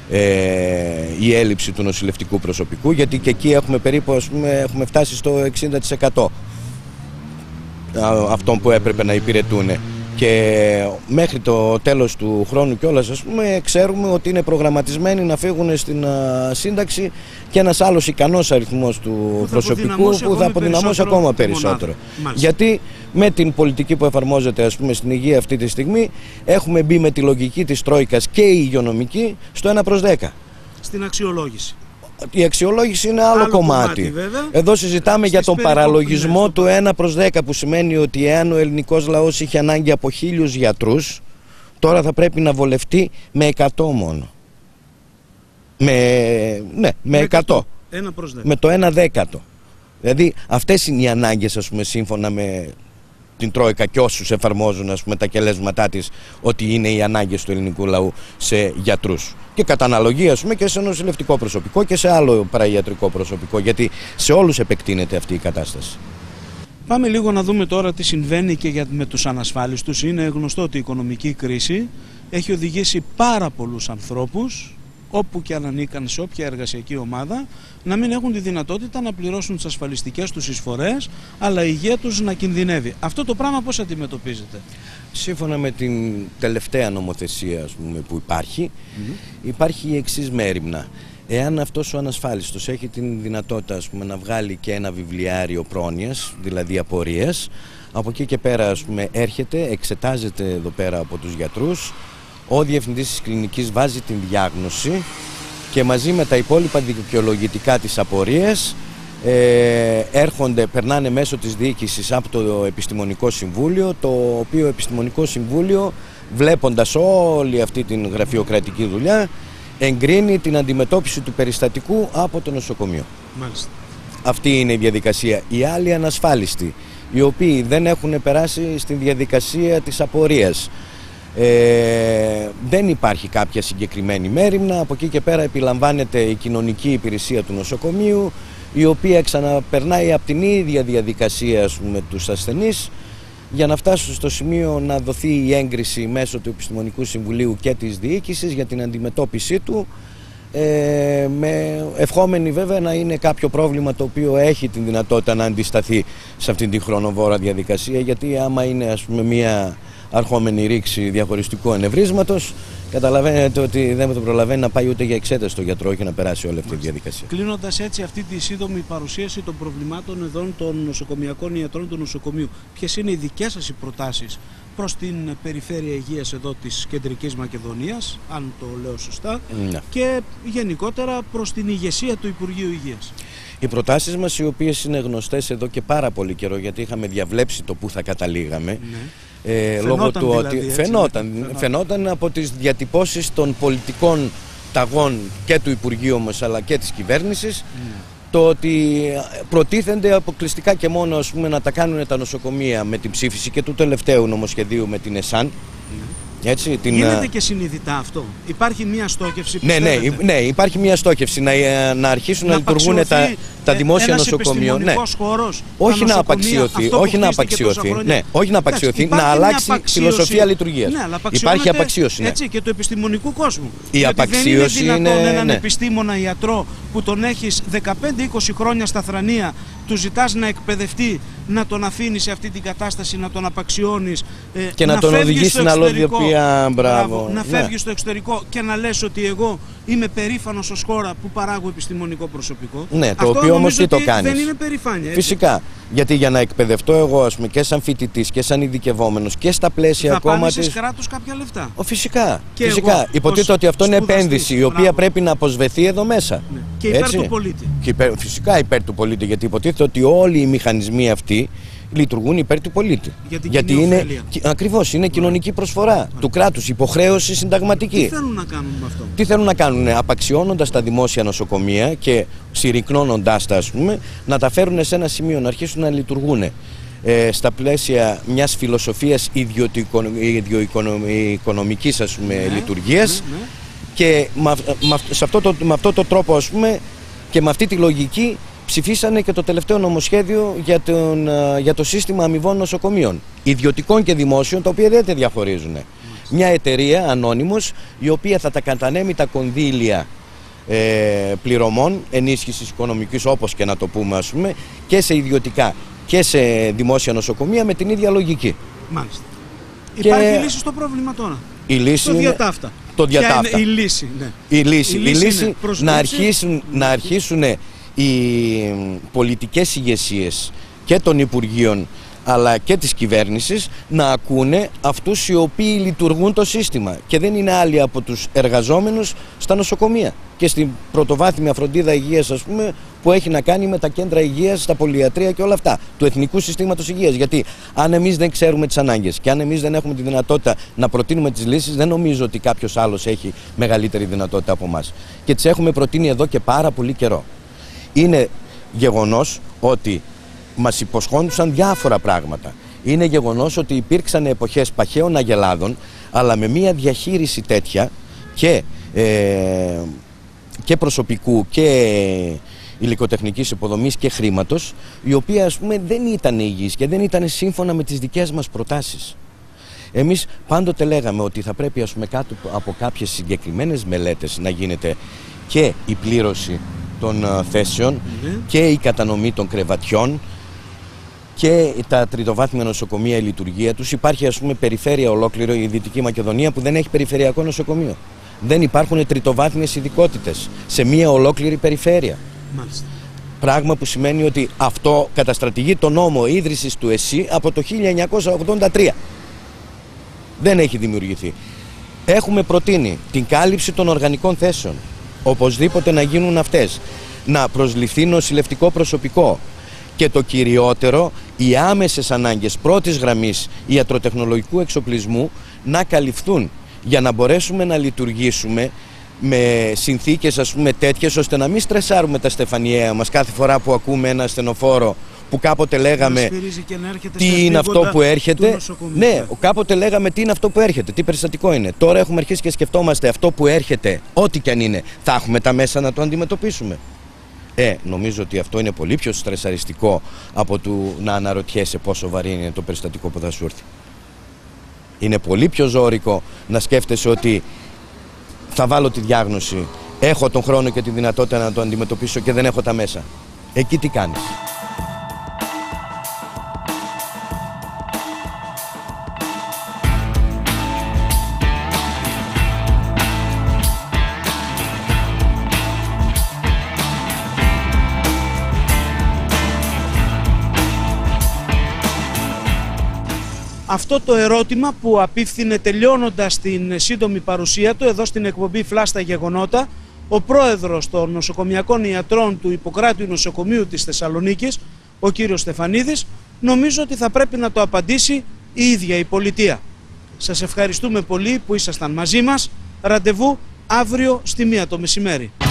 ε, η έλλειψη του νοσηλευτικού προσωπικού, γιατί και εκεί έχουμε περίπου, ας πούμε, έχουμε φτάσει στο εξήντα τοις εκατό αυτών που έπρεπε να υπηρετούν. Και μέχρι το τέλος του χρόνου κιόλας, ας πούμε, ξέρουμε ότι είναι προγραμματισμένοι να φύγουν στην α, σύνταξη και ένας άλλος ικανός αριθμός του που προσωπικού που θα αποδυναμώσει ακόμα περισσότερο. Γιατί με την πολιτική που εφαρμόζεται, ας πούμε, στην υγεία αυτή τη στιγμή, έχουμε μπει με τη λογική της Τρόικας και η υγειονομική στο ένα προς δέκα. Στην αξιολόγηση. Η αξιολόγηση είναι άλλο, άλλο κομμάτι. κομμάτι Εδώ συζητάμε Στις για τον παραλογισμό του ένα προς δέκα, που σημαίνει ότι εάν ο ελληνικός λαός είχε ανάγκη από χίλιους γιατρούς, τώρα θα πρέπει να βολευτεί με εκατό μόνο. Με, ναι, με εκατό. ένα προς δέκα. Με το ένα δέκατο. Δηλαδή αυτές είναι οι ανάγκες, ας πούμε, σύμφωνα με την Τρόικα και όσους εφαρμόζουν, ας πούμε, τα κελέσματά της, ότι είναι οι ανάγκες του ελληνικού λαού σε γιατρούς. Και κατά αναλογία, ας πούμε, και σε νοσηλευτικό προσωπικό και σε άλλο παραϊατρικό προσωπικό, γιατί σε όλους επεκτείνεται αυτή η κατάσταση. Πάμε λίγο να δούμε τώρα τι συμβαίνει και για, με τους ανασφάλιστους. Είναι γνωστό ότι η οικονομική κρίση έχει οδηγήσει πάρα πολλούς ανθρώπους, όπου και αν ανήκαν σε όποια εργασιακή ομάδα, να μην έχουν τη δυνατότητα να πληρώσουν τις ασφαλιστικές τους εισφορές, αλλά η υγεία τους να κινδυνεύει. Αυτό το πράγμα πώς αντιμετωπίζετε? Σύμφωνα με την τελευταία νομοθεσία, ας πούμε, που υπάρχει, mm-hmm. υπάρχει η εξής μέριμνα. Εάν αυτός ο ανασφάλιστος έχει την δυνατότητα, ας πούμε, να βγάλει και ένα βιβλιάριο πρόνοιας, δηλαδή απορίας, από εκεί και πέρα, ας πούμε, έρχεται, εξετάζεται εδώ πέρα από τους γιατρούς, ο διευθυντής της κλινικής βάζει την διάγνωση και μαζί με τα υπόλοιπα δικαιολογητικά της απορίας ε, έρχονται, περνάνε μέσω της διοίκησης από το Επιστημονικό Συμβούλιο, το οποίο Επιστημονικό Συμβούλιο, βλέποντας όλη αυτή την γραφειοκρατική δουλειά, εγκρίνει την αντιμετώπιση του περιστατικού από το νοσοκομείο. Μάλιστα. Αυτή είναι η διαδικασία. Οι άλλοι ανασφάλιστοι, οι οποίοι δεν έχουν περάσει στη διαδικασία της απορίας, ε, δεν υπάρχει κάποια συγκεκριμένη μέριμνα. Από εκεί και πέρα επιλαμβάνεται η κοινωνική υπηρεσία του νοσοκομείου, η οποία ξαναπερνάει από την ίδια διαδικασία, ας πούμε, τους ασθενείς, για να φτάσουν στο σημείο να δοθεί η έγκριση μέσω του Επιστημονικού Συμβουλίου και της διοίκησης για την αντιμετώπιση του, ε, με ευχόμενη βέβαια να είναι κάποιο πρόβλημα το οποίο έχει την δυνατότητα να αντισταθεί σε αυτήν την χρονοβόρα διαδικασία, γιατί άμα είναι, ας πούμε, μια αρχόμενη ρήξη διαχωριστικού ανευρίσματος, καταλαβαίνετε ότι δεν το προλαβαίνει να πάει ούτε για εξέταση στο γιατρό και να περάσει όλη αυτή η διαδικασία. Κλείνοντας έτσι αυτή τη σύντομη παρουσίαση των προβλημάτων εδώ των νοσοκομιακών ιατρών του νοσοκομείου, ποιες είναι οι δικές σας οι προτάσεις προς την περιφέρεια υγείας εδώ της Κεντρικής Μακεδονίας, αν το λέω σωστά, ναι, και γενικότερα προς την ηγεσία του Υπουργείου Υγείας? Οι προτάσεις μας, οι οποίες είναι γνωστές εδώ και πάρα πολύ καιρό, γιατί είχαμε διαβλέψει το που θα καταλήγαμε, ναι. Ε, λόγω του δηλαδή, ότι έτσι, φαινόταν, φαινόταν. φαινόταν από τις διατυπώσεις των πολιτικών ταγών και του Υπουργείου μας αλλά και της κυβέρνησης, mm. το ότι προτίθενται αποκλειστικά και μόνο, ας πούμε, να τα κάνουν τα νοσοκομεία με την ψήφιση και του τελευταίου νομοσχεδίου με την ΕΣΑΝ. Mm. Έτσι, την... Γίνεται και συνειδητά αυτό? Υπάρχει μια στόχευση? Ναι, ναι, ναι, υπάρχει μια στόχευση να, να αρχίσουν να, να λειτουργούν τα, τα δημόσια νοσοκομεία. Ναι. Χώρος, όχι, να απαξιωθεί, όχι να απαξιωθεί, ναι, όχι να απαξιωθεί, να αλλάξει φιλοσοφία λειτουργίας. Ναι, υπάρχει απαξίωση. Ναι. Έτσι, και του επιστημονικού κόσμου. Η Γιατί απαξίωση δεν είναι δυνατόν είναι, έναν ναι. επιστήμονα ιατρό που τον έχεις δεκαπέντε είκοσι χρόνια στα θρανία, του ζητάς να εκπαιδευτεί, να τον αφήνει σε αυτή την κατάσταση, να τον απαξιώνεις ε, και να, να τον οδηγεί στην αλόδιοπία. Μπράβο, να ναι. φεύγει στο εξωτερικό και να λες ότι εγώ είμαι περήφανος ως χώρα που παράγω επιστημονικό προσωπικό. Ναι, το οποίο όμως τι το κάνεις? Δεν είναι περηφάνεια. Έτσι. Φυσικά. Γιατί για να εκπαιδευτώ εγώ, ας πούμε, και σαν φοιτητής και σαν ειδικευόμενος και στα πλαίσια θα ακόμα πάνε της. Σε κράτος κάποια λεφτά. Ο, φυσικά. Και φυσικά. Εγώ, υποτίθεται ότι αυτό είναι επένδυση η οποία μπράβο. πρέπει να αποσβεθεί εδώ μέσα. Ναι. Και υπέρ Έτσι. του πολίτη. Και υπέρ, φυσικά υπέρ του πολίτη, γιατί υποτίθεται ότι όλοι οι μηχανισμοί αυτοί λειτουργούν υπέρ του πολίτη. Γιατί, γιατί είναι, ακριβώς, είναι κοινωνική προσφορά του κράτους, υποχρέωση συνταγματική. Τι θέλουν να κάνουν με αυτό? Τι θέλουν να κάνουν? Απαξιώνοντας τα δημόσια νοσοκομεία και συρρυκνώνοντάς τα, ας πούμε, να τα φέρουν σε ένα σημείο, να αρχίσουν να λειτουργούν ε, στα πλαίσια μιας φιλοσοφίας ιδιοοικονομικής, ας πούμε, ναι, λειτουργίας, ναι, ναι. Και με, με, σε αυτό το, με αυτό το τρόπο, ας πούμε, και με αυτή τη λογική ψηφίσανε και το τελευταίο νομοσχέδιο για, τον, για το σύστημα αμοιβών νοσοκομείων, ιδιωτικών και δημόσιων, τα οποία δεν τα διαχωρίζουν. Mm. Μια εταιρεία, ανώνυμος, η οποία θα τα κατανέμει τα κονδύλια ε, πληρωμών, ενίσχυσης οικονομικής, όπως και να το πούμε, ας πούμε, και σε ιδιωτικά και σε δημόσια νοσοκομεία με την ίδια λογική. Μάλιστα. Και υπάρχει λύση στο πρόβλημα τώρα? Η λύση το είναι... διατάφτα. Το διατάφτα. Ποια είναι η λύση? Ναι. Η λύση, η λύση, η λύση να, αρχίσουν, ναι. να αρχίσουν οι πολιτικές ηγεσίες και των Υπουργείων αλλά και της κυβέρνησης να ακούνε αυτούς οι οποίοι λειτουργούν το σύστημα, και δεν είναι άλλοι από τους εργαζόμενους στα νοσοκομεία και στην πρωτοβάθμια φροντίδα υγείας, ας πούμε, που έχει να κάνει με τα κέντρα υγείας, τα πολυιατρία και όλα αυτά του Εθνικού Συστήματος Υγείας. Γιατί αν εμείς δεν ξέρουμε τις ανάγκες και αν εμείς δεν έχουμε τη δυνατότητα να προτείνουμε τις λύσεις, δεν νομίζω ότι κάποιος άλλος έχει μεγαλύτερη δυνατότητα από εμάς, και τις έχουμε προτείνει εδώ και πάρα πολύ καιρό. Είναι γεγονός ότι μας υποσχόντουσαν διάφορα πράγματα. Είναι γεγονός ότι υπήρξαν εποχές παχαίων αγελάδων, αλλά με μια διαχείριση τέτοια και, ε, και προσωπικού και υλικοτεχνικής υποδομής και χρήματος, η οποία, ας πούμε, δεν ήταν υγιής και δεν ήταν σύμφωνα με τις δικές μας προτάσεις. Εμείς πάντοτε λέγαμε ότι θα πρέπει, ας πούμε, κάτω από κάποιες συγκεκριμένες μελέτες να γίνεται και η πλήρωση των uh, θέσεων, mm-hmm. και η κατανομή των κρεβατιών και τα τριτοβάθμια νοσοκομεία, η λειτουργία τους. Υπάρχει, ας πούμε, περιφέρεια ολόκληρο, η Δυτική Μακεδονία, που δεν έχει περιφερειακό νοσοκομείο. Δεν υπάρχουν τριτοβάθμιες ειδικότητες σε μία ολόκληρη περιφέρεια. Μάλιστα. Πράγμα που σημαίνει ότι αυτό καταστρατηγεί τον νόμο ίδρυσης του ΕΣΥ από το χίλια εννιακόσια ογδόντα τρία. Δεν έχει δημιουργηθεί. Έχουμε προτείνει την κάλυψη των οργανικών θέσεων. Οπωσδήποτε να γίνουν αυτές. να προσληφθεί νοσηλευτικό προσωπικό. Και το κυριότερο, οι άμεσες ανάγκες πρώτης γραμμής ιατροτεχνολογικού εξοπλισμού να καλυφθούν για να μπορέσουμε να λειτουργήσουμε με συνθήκες, ας πούμε, τέτοιες, ώστε να μην στρεσάρουμε τα στεφανιαία μας κάθε φορά που ακούμε ένα ασθενοφόρο που κάποτε λέγαμε τι είναι αυτό που έρχεται. Ναι, κάποτε λέγαμε τι είναι αυτό που έρχεται, τι περιστατικό είναι. Τώρα έχουμε αρχίσει και σκεφτόμαστε αυτό που έρχεται, ό,τι και αν είναι, θα έχουμε τα μέσα να το αντιμετωπίσουμε. Ε, νομίζω ότι αυτό είναι πολύ πιο στρεσαριστικό από το να αναρωτιέσαι πόσο βαρύ είναι το περιστατικό που θα σου έρθει. Είναι πολύ πιο ζώρικο να σκέφτεσαι ότι θα βάλω τη διάγνωση, έχω τον χρόνο και τη δυνατότητα να το αντιμετωπίσω και δεν έχω τα μέσα. Εκεί τι κάνεις? Αυτό το ερώτημα που απίφθινε τελειώνοντας την σύντομη παρουσία του εδώ στην εκπομπή Φλάστα Γεγονότα, ο πρόεδρος των νοσοκομιακών ιατρών του Ιπποκράτειου Νοσοκομείου της Θεσσαλονίκης, ο κύριος Στεφανίδης, νομίζω ότι θα πρέπει να το απαντήσει η ίδια η πολιτεία. Σας ευχαριστούμε πολύ που ήσασταν μαζί μας. Ραντεβού αύριο στη μία το μεσημέρι.